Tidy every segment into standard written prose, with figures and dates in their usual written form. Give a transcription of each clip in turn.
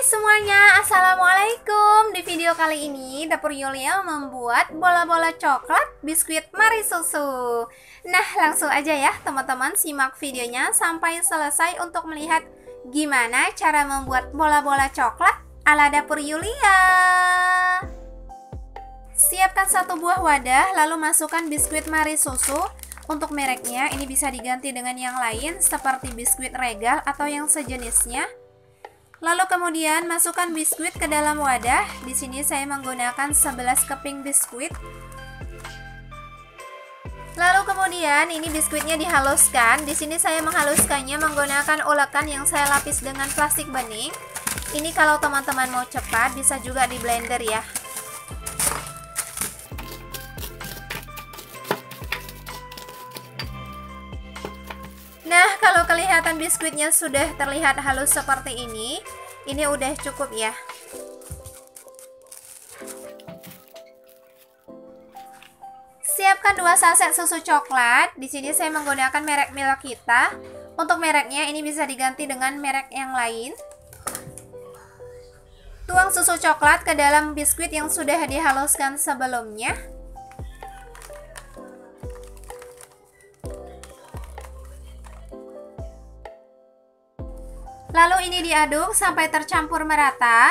Semuanya, assalamualaikum. Di video kali ini Dapur Yulia membuat bola-bola coklat biskuit Mari Susu. Nah, langsung aja ya teman-teman, simak videonya sampai selesai untuk melihat gimana cara membuat bola-bola coklat ala Dapur Yulia. Siapkan satu buah wadah, lalu masukkan biskuit Mari Susu. Untuk mereknya ini bisa diganti dengan yang lain seperti biskuit Regal atau yang sejenisnya. Lalu kemudian masukkan biskuit ke dalam wadah. Di sini saya menggunakan 11 keping biskuit. Lalu kemudian ini biskuitnya dihaluskan. Di sini saya menghaluskannya menggunakan ulekan yang saya lapis dengan plastik bening. Ini kalau teman-teman mau cepat bisa juga di blender ya. Nah, kalau kelihatan biskuitnya sudah terlihat halus seperti ini udah cukup ya. Siapkan 2 saset susu coklat. Di sini saya menggunakan merek Milkita. Untuk mereknya ini bisa diganti dengan merek yang lain. Tuang susu coklat ke dalam biskuit yang sudah dihaluskan sebelumnya. Lalu ini diaduk sampai tercampur merata.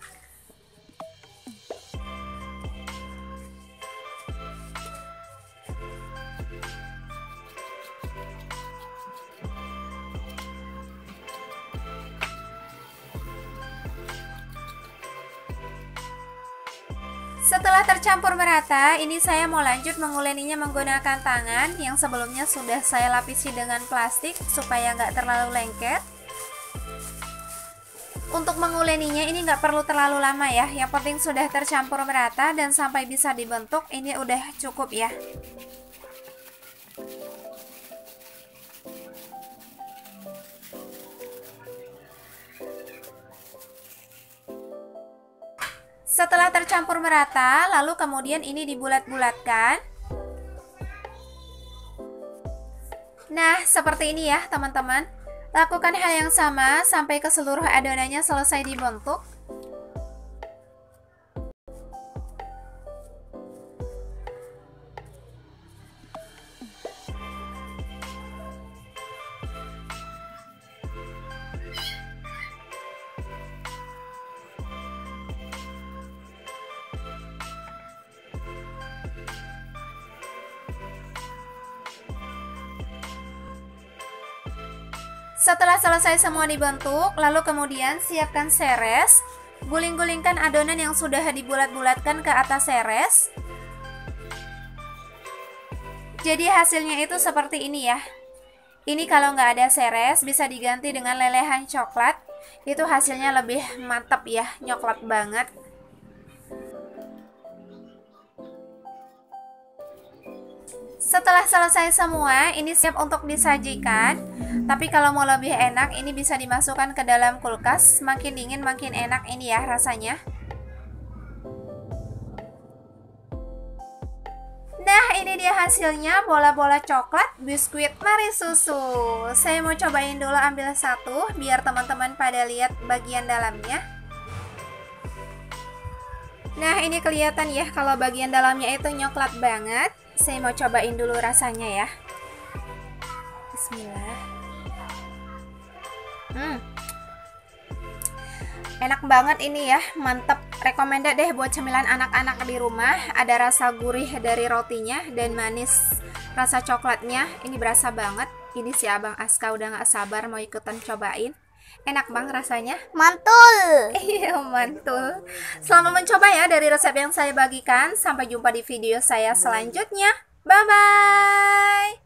Setelah tercampur merata, ini saya mau lanjut menguleninya menggunakan tangan yang sebelumnya sudah saya lapisi dengan plastik supaya nggak terlalu lengket. Untuk menguleninya ini nggak perlu terlalu lama ya, yang penting sudah tercampur merata dan sampai bisa dibentuk, ini udah cukup ya. Setelah tercampur merata, lalu kemudian ini dibulat-bulatkan. Nah, seperti ini ya teman-teman. Lakukan hal yang sama sampai ke seluruh adonannya selesai dibentuk. Setelah selesai semua dibentuk, lalu kemudian siapkan seres. Guling-gulingkan adonan yang sudah dibulat-bulatkan ke atas seres. Jadi hasilnya itu seperti ini ya. Ini kalau nggak ada seres bisa diganti dengan lelehan coklat. Itu hasilnya lebih mantap ya, nyoklat banget. Setelah selesai semua, ini siap untuk disajikan. Tapi kalau mau lebih enak, ini bisa dimasukkan ke dalam kulkas. Makin dingin makin enak ini ya rasanya. Nah, ini dia hasilnya, bola-bola coklat biskuit Mari Susu. Saya mau cobain dulu, ambil satu biar teman-teman pada lihat bagian dalamnya. Nah, ini kelihatan ya kalau bagian dalamnya itu nyoklat banget. Saya mau cobain dulu rasanya ya. Bismillah. Enak banget ini ya, mantep. Recommended deh buat cemilan anak-anak di rumah. Ada rasa gurih dari rotinya dan manis rasa coklatnya. Ini berasa banget. Ini si Abang Aska udah gak sabar mau ikutan cobain. Enak banget rasanya. Mantul. Iya, mantul. Selamat mencoba ya dari resep yang saya bagikan. Sampai jumpa di video saya selanjutnya. Bye-bye.